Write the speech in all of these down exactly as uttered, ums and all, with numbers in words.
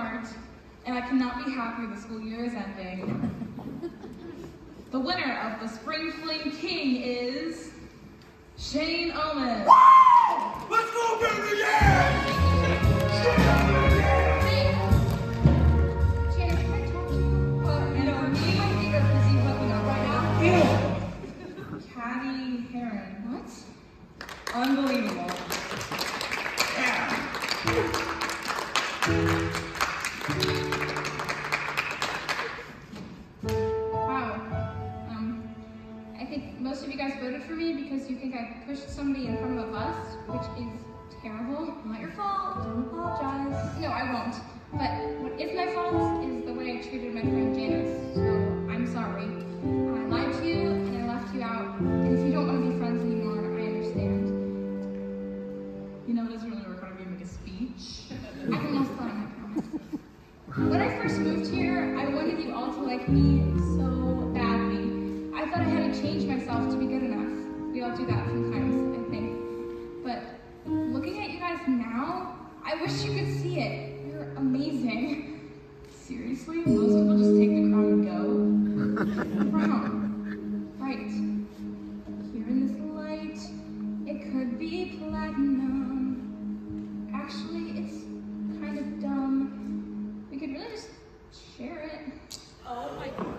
smart, and I cannot be happy the school year is ending. The winner of the Spring Fling King is Shane Omen. Woo! Let's go, baby! Yeah! Hey, Janice, can I talk to you? Uh, no, me and my feet are busy hooking up right now. Ew. Caddy Heron. What? Unbelievable. Yeah. Wow. Um, I think most of you guys voted for me because you think I pushed somebody in front of a bus, which is terrible. Not your fault. Don't apologize. No, I won't. But what is my fault is the way I treated my friend Janice. So I'm sorry. I lied to you and I left you out. And if you don't want to be friends anymore, I understand. You know, it doesn't really work out if you make a speech. I can last time, I promise. When I first moved here, I wanted you all to like me so badly. I thought I had to change myself to be good enough. We all do that sometimes, I think. But looking at you guys now, I wish you could see it. You're amazing. Seriously? Most people just take the crown and go? Crown. Right. Here in this light, it could be platinum. Actually, it's kind of dumb. We could really just share it. Oh my God.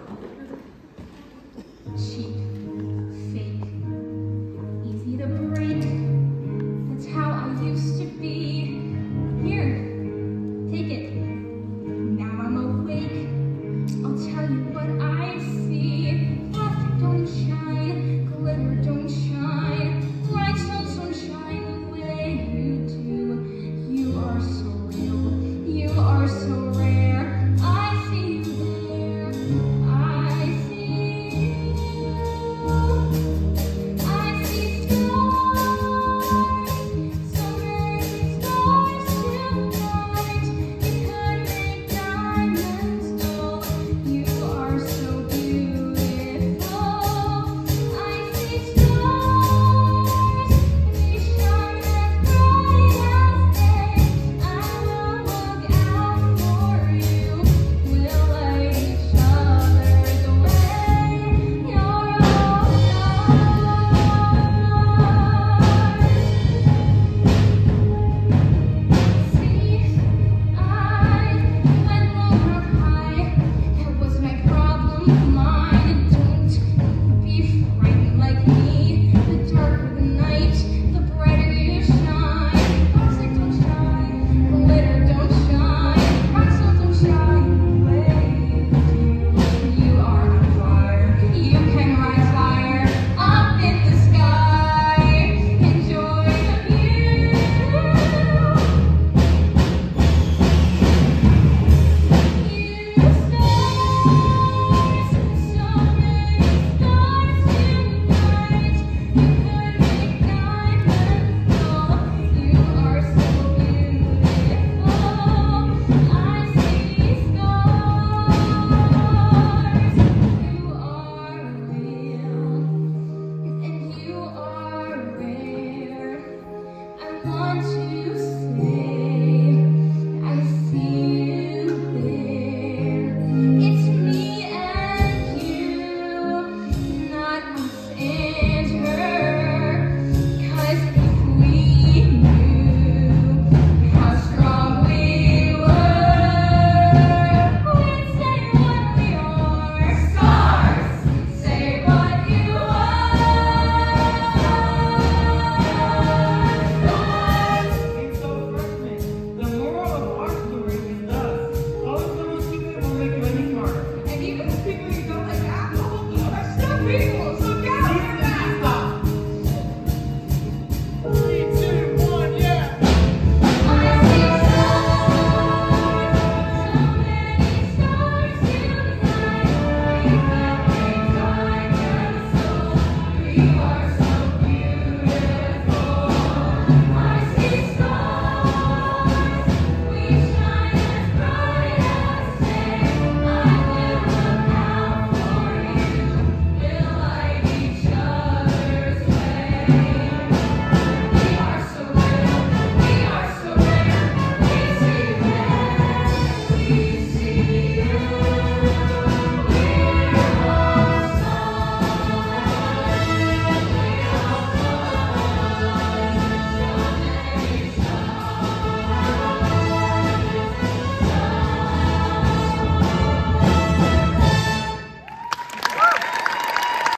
Cheap, fake, easy to break. That's how I used to be. Here, take it. Now I'm awake. I'll tell you what I see. Plastic don't shine, glitter don't shine. Rhinestones don't shine the way you do. You are so real. You are so rare. I see you there. I see you. I see stars. So many stars tonight. You could make diamonds dull. You are so beautiful. I see stars. They shine as bright as day. I will look out for you. We'll light each other's way. You're all stars. See, I went lower high. That was my problem, mine. Don't be frightened like me. The darker the night, the brighter you shine. Plastic don't shine, glitter don't shine. Rhinestones don't shine the way you do. You are on fire. You can rise higher up in the sky. Enjoy the view. You stars, so many stars tonight. You could make diamonds dull. You are so beautiful. I see stars. You are real, and you are rare. I want to say, I see you there. It's me and you, not us and her. 'Cause if we knew how strong we were, we'd say what we are. Stars, say what you are. It's so refreshing. The moral of our story is thus. Always know secret won't make you any smarter. And even the people you don't like apple are still people, so get out of that. Stop. Three, two, one, yeah. I see stars, so many stars tonight. You can make diamonds dull. You are so